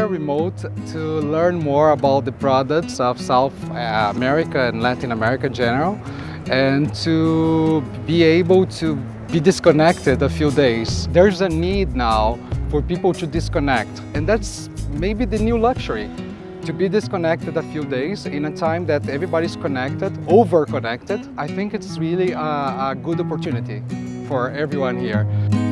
here remote to learn more about the products of South America and Latin America in general, and to be able to be disconnected a few days. There's a need now for people to disconnect, and that's maybe the new luxury. To be disconnected a few days in a time that everybody's connected, over-connected. I think it's really a good opportunity for everyone here.